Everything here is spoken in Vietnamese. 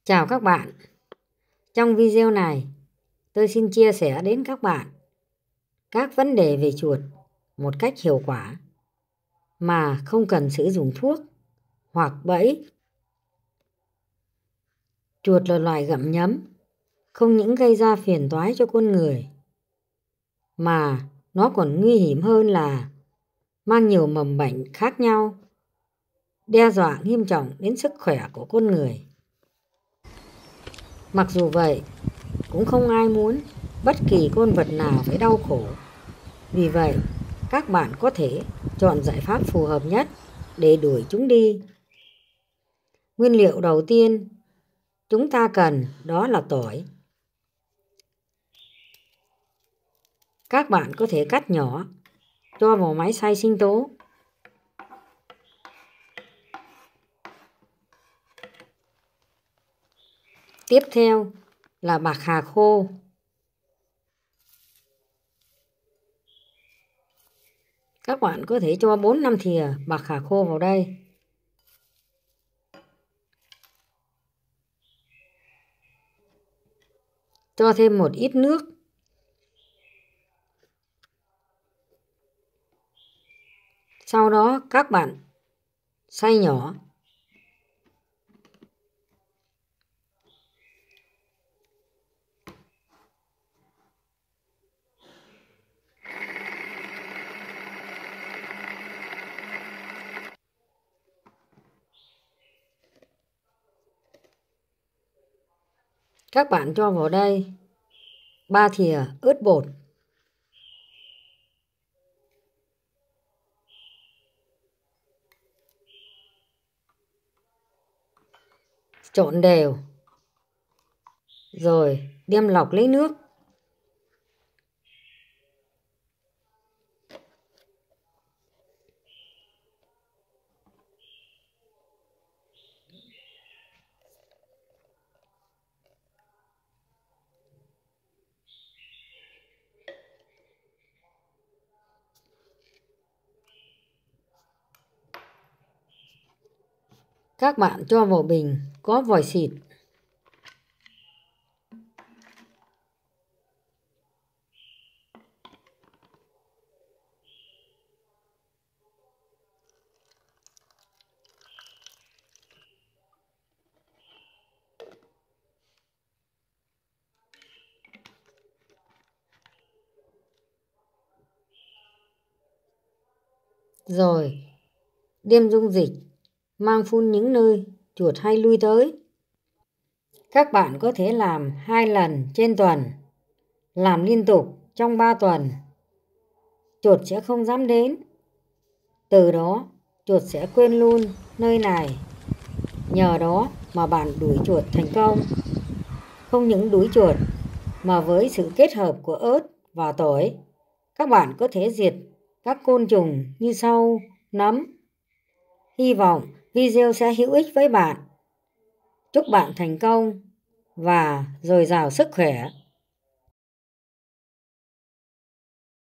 Chào các bạn. Trong video này, tôi xin chia sẻ đến các bạn các vấn đề về chuột một cách hiệu quả mà không cần sử dụng thuốc hoặc bẫy. Chuột là loài gặm nhấm, không những gây ra phiền toái cho con người mà nó còn nguy hiểm hơn là mang nhiều mầm bệnh khác nhau, đe dọa nghiêm trọng đến sức khỏe của con người. Mặc dù vậy, cũng không ai muốn bất kỳ con vật nào phải đau khổ. Vì vậy, các bạn có thể chọn giải pháp phù hợp nhất để đuổi chúng đi. Nguyên liệu đầu tiên chúng ta cần đó là tỏi. Các bạn có thể cắt nhỏ, cho vào máy xay sinh tố. Tiếp theo là bạc hà khô. Các bạn có thể cho 4-5 thìa bạc hà khô vào đây. Cho thêm một ít nước. Sau đó các bạn xay nhỏ. Các bạn cho vào đây 3 thìa ớt bột. Trộn đều. Rồi đem lọc lấy nước. Các bạn cho vào bình có vòi xịt. Rồi đem dung dịch mang phun những nơi chuột hay lui tới. Các bạn có thể làm 2 lần trên tuần, làm liên tục trong 3 tuần. Chuột sẽ không dám đến. Từ đó chuột sẽ quên luôn nơi này. Nhờ đó mà bạn đuổi chuột thành công. Không những đuổi chuột mà với sự kết hợp của ớt và tỏi, các bạn có thể diệt các côn trùng như sâu, nấm. Hy vọng video sẽ hữu ích với bạn. Chúc bạn thành công và dồi dào sức khỏe.